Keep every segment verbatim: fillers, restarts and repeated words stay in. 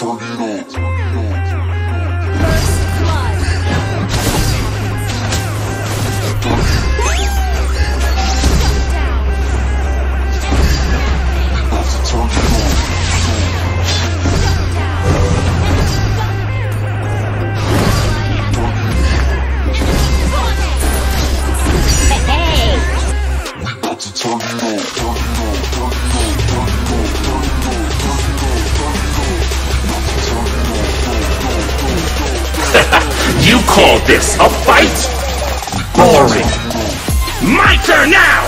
You call this a fight? Boring! My turn now!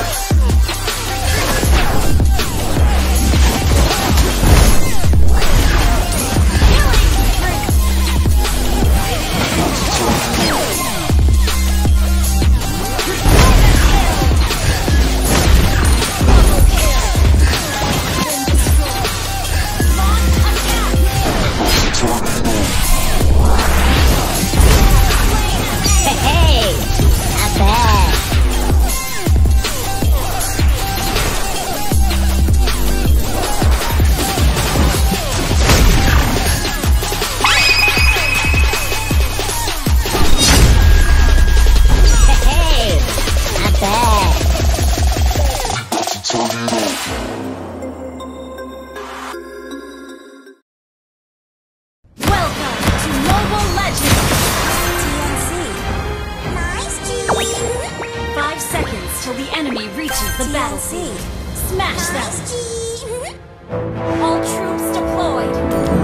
Till the enemy reaches the battlefield. Smash them! All troops deployed!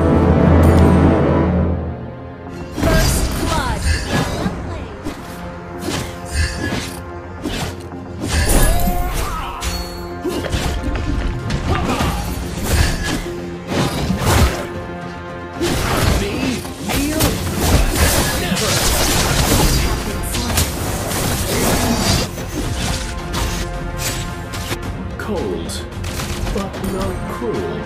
First blood! Cold, but not cruel.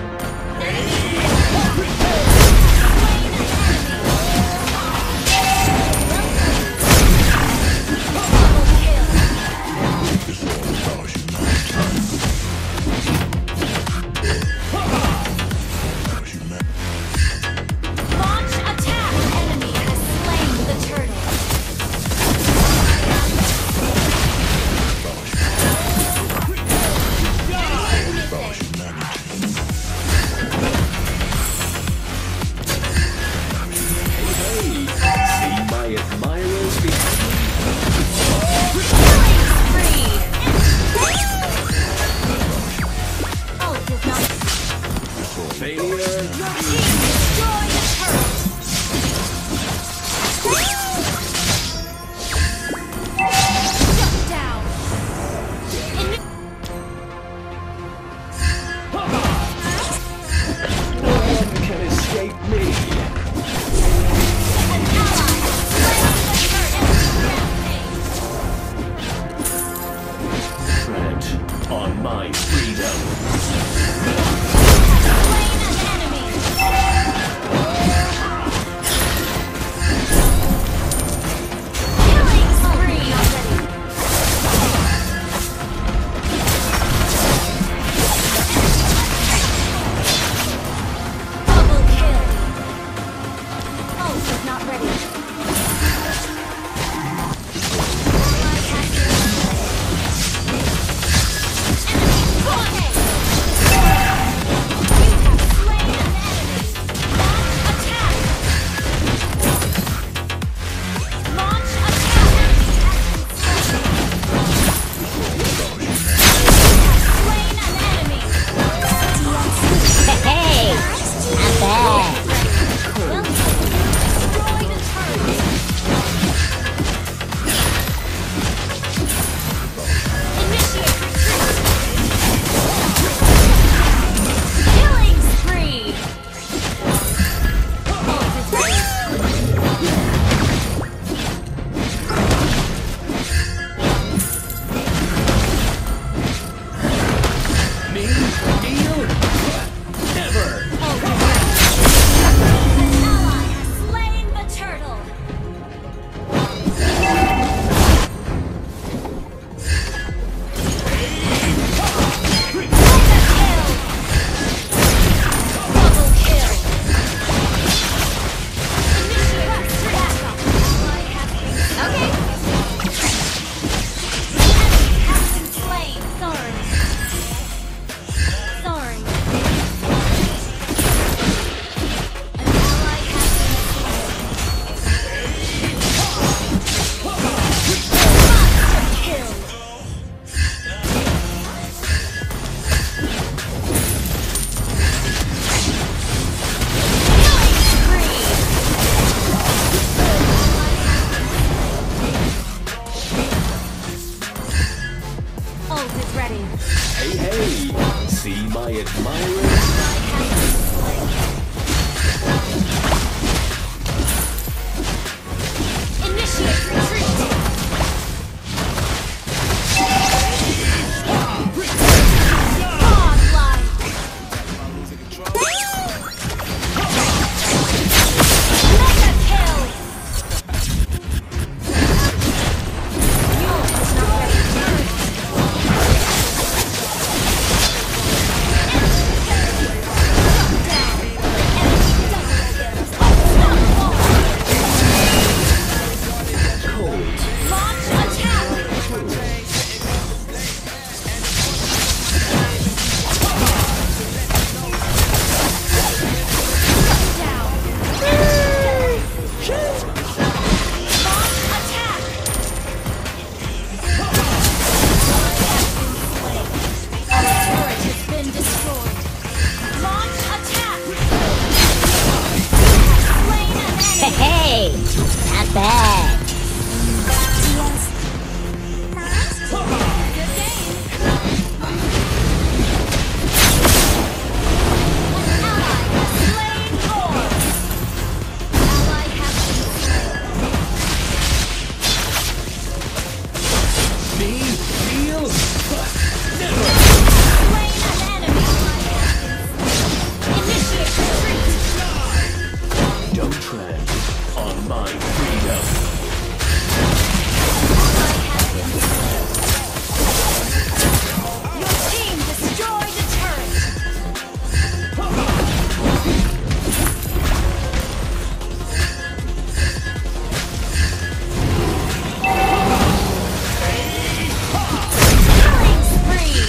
Launch attack! Enemy has slain the turtle. admire it. Initiate retreat! Godlike! Mega kill! Yours is not ready. Launch attack! Down! Launch attack! Our turret has been destroyed. Launch attack! Slain an enemy! Hey, not bad. Good game! Ally has slain Thor! Ally has been slain. Me? Feel? Never! Slain an enemy! Initiate retreat! Don't tread on my freedom. Your team destroyed the turret! Killing spree!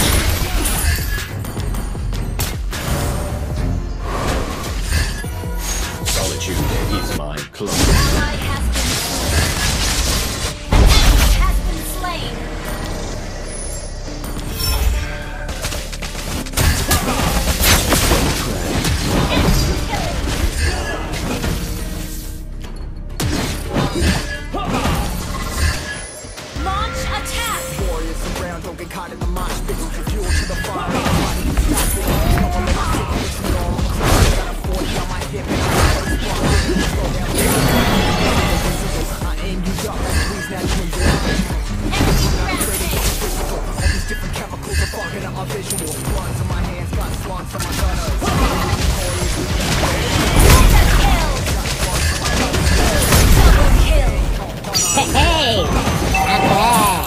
Solitude is my clone. Ally has been slain. An enemy has been slain. Launch attack! Warriors around, don't get caught in the mosh pit. Fuel to the fire, nobody can stop it. Come on, let me take a listen to all my cries. Got a forty on my hip and I'm out of spot. Slow down, I aim you up, please now you invisible. Enemy rampage! All these different chemicals are fogging up my visual. Bloods on my hands, got swans on my gunners. Mega kill! Double kill! Hey, not bad.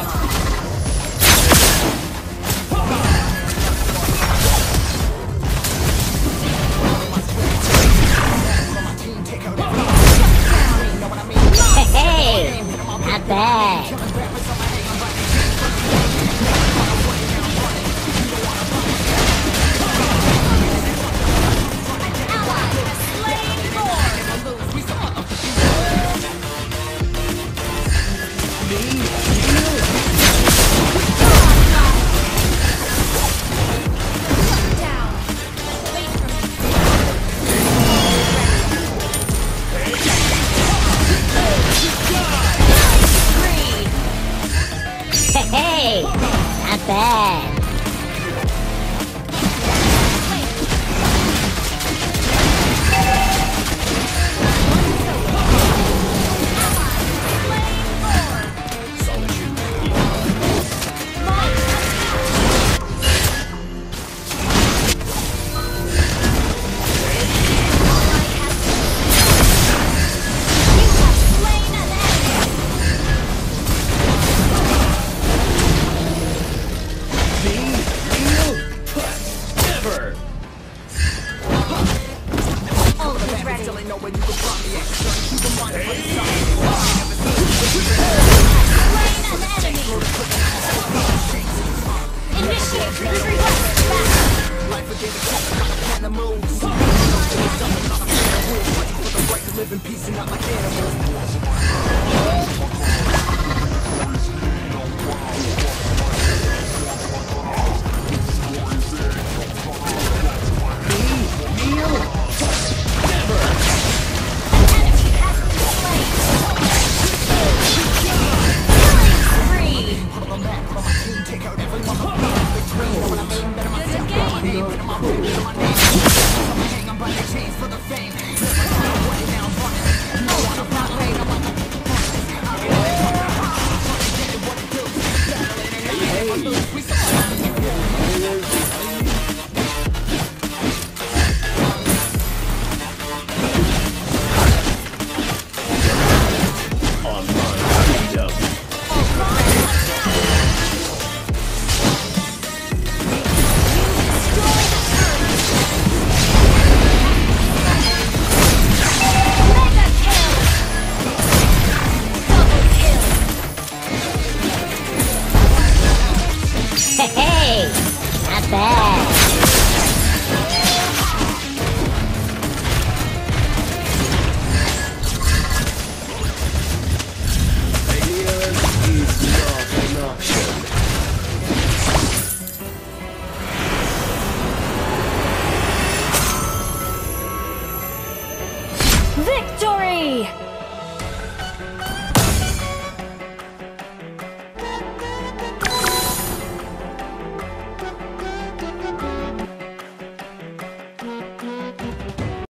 Hey, not bad. Ally has slain Thor! Down! Wait for me. Spree! Hey, not bad.